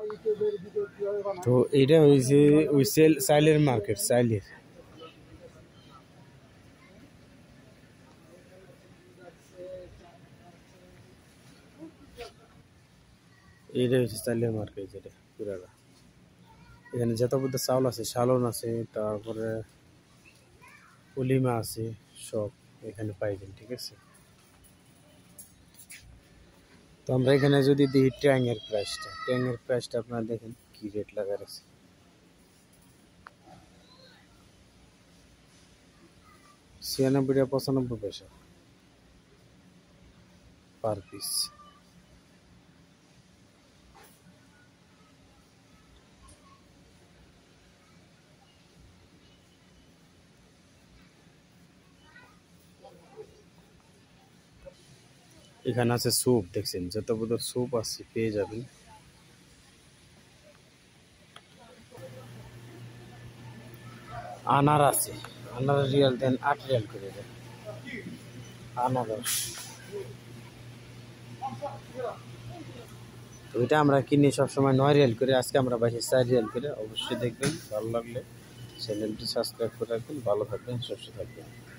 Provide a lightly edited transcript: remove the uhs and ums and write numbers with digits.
তো এইটা হয়েছে ওই চাইলের মার্কেট, চাইলের। এইটা হচ্ছে চাইলের মার্কেট, যেটা পুরাটা। এখানে যত বুদ্ধ চাউল আছে, শালন আছে, তারপরে পলিমা আছে, সব এখানে পাইবেন, ঠিক আছে। তো আমরা এখানে যদি দেখি ট্যাংয়ের প্রাইসটা আপনারা দেখেন কি রেট লাগা আছে। 96 টাকা 95 পয়সা পার পিস। এখানে আছে স্যুপ, দেখছেন যত বড় স্যুপ আছে পেয়ে যাবেন। আনার আছে, আনার রিয়াল দেন 8 রিয়াল করে দেন আনারস। তো এটা আমরা কিনি সবসময় 9 রিয়াল করে, আজকে আমরা বাইরে 4 রিয়াল করে। অবশ্যই দেখবেন, ভালো লাগলে চ্যানেলটি সাবস্ক্রাইব করে রাখবেন। ভালো থাকবেন, সুস্থ থাকবেন।